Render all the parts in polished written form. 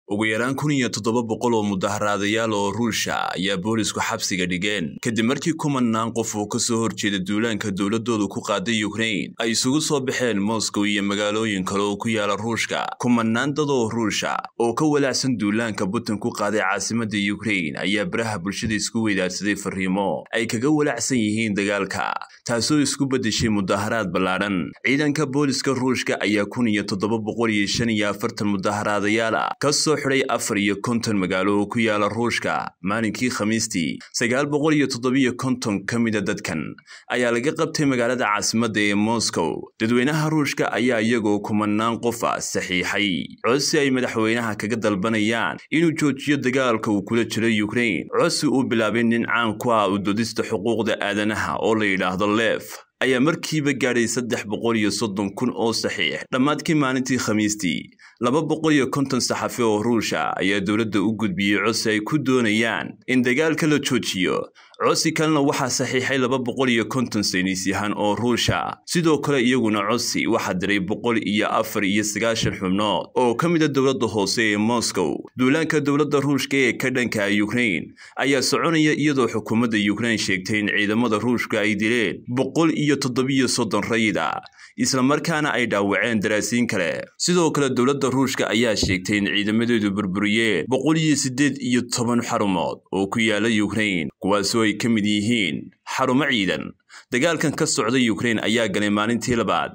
ugu yaraan 1700 oo mudaharaadayaal oo Ruushka ayaa boolisku xabsiga dhigeen kadib markii kumanaan qof oo ka soo horjeeda duulaanka dawladoodu ku qaaday Ukraine ay isugu soo baxeen Moscow iyo magaalooyin kale oo ku yaala Ruushka. Kumanaan dad oo Ruushka oo ka walaacsan duulaanka Putin ku qaaday caasimadda Ukraine ayaa baraha bulshada isku weydaarsaday fariimo ay kaga walaacsan yihiin dagaalka, taasoo isku bedeshay mudaharaad ballaaran. Ciidanka booliska Ruushka ayaa 1745 mudaharaadayaal ka soo xiray 54 magaalo oo ku yaala Ruushka maalinkii Khamiistii. 957 kamid ah dadkan ayaa laga qabtay magaalada caasimadda ee Moscow. Dadweynaha Ruushka ayaa iyagoo kumanaan qof saxiixay codsi ay madaxweynaha kaga dalbanayaan inuu joojiyo dagaalka uu kula jiro Ukraine. Codsi uu bilaabay nin caan ku ah u doodista xuquuqda aadanaha oo la yiraahdo Lev ayaa markiiba gaadhay 330,000 oo saxiix dhamaadkii maalintii Khamiistii. 250 saxafi oo Ruushka ayaa dawladda u gudbiyay codsi ay ku doonayaan in dagaalka la joojiyo. codsi kalena waxaa saxiixay 250 saynisyahan oo Ruushka. sidoo kale iyaguna codsi waxaa diray 194 xubnood oo ka mid ah dawladda hoose ee Moscow. Duulaanka dawladda Ruushka ee ka dhanka Ukraine ayaa soconaya iyadoo xukuumadda Ukraine sheegtay in ciidamada Ruushka ay dileen 137 rayid ah isla markaana ay dhaawaceen daraasiin kale. sidoo kale dawladda Ruushka ayaa sheegtay in ciidamadeedu burburiyeen 118 xarumood oo ku yaala Ukraine, kuwaasoo ay ka mid yihiin xarumo ciidan. dagaalkan ka socda Ukraine ayaa galay maalintii labaad.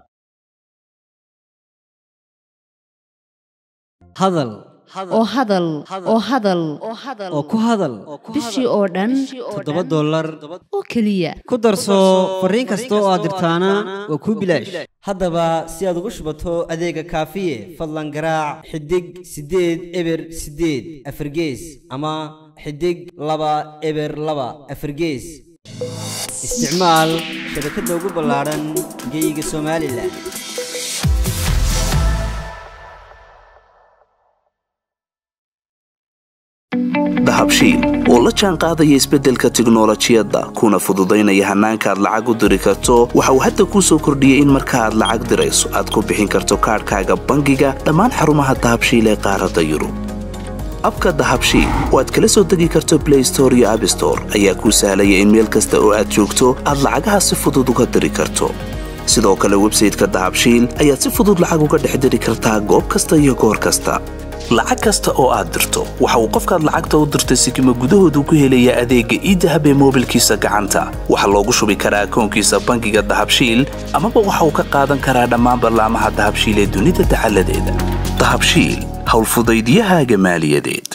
hadal oo ku hadal bishii oo dhan $7 oo kaliya ku darso fariin kasta oo aad dirtaana waa ku bilaash. haddaba si aad ugu shubato adeega kaafiye fadlan garaac xidig 8 eber 8 afargees ama xidig 2 eber 2 afargees. isticmaal shabakadda ugu ballaaran geyga Soomaaliland. dahabshiil oo la jaan qaadaya isbeddelka tiknoolajiyadda kuna fududaynaya hannaanka aad lacag u diri karto. waxa uu hadda kuu soo kordhiyey in marka aad lacag dirayso aad ku bixin karto kaadhkaaga bangiga dhammaan xarumaha dahabshiil ee qaaradda Yurub. abka dahabshiil oo aad kala soo degi karto Play Store iyo App Store ayaa kuu sahlaya in meel kasta oo aad joogto aad lacagaha si fudud uga diri karto. sidoo kale website-ka dahabshiil ayaad si fudud lacag uga dhex diri kartaa goob kasta iyo goor kasta. lacag kasta oo aad dirto waxa uu qofkaad lacagta u dirtay sikimo gudahoodu ku helayaa adeegga e-dahab ee moobilkiisa gacanta. waxaa loogu shubi karaa akoonkiisa bangiga dahabshiil amaba waxa uu ka qaadan karaa dhammaan barnaamijyada dahabshiil ee dunida dacaladeeda. dahabshiil hawlfudaydyahaaga maaliyadeed.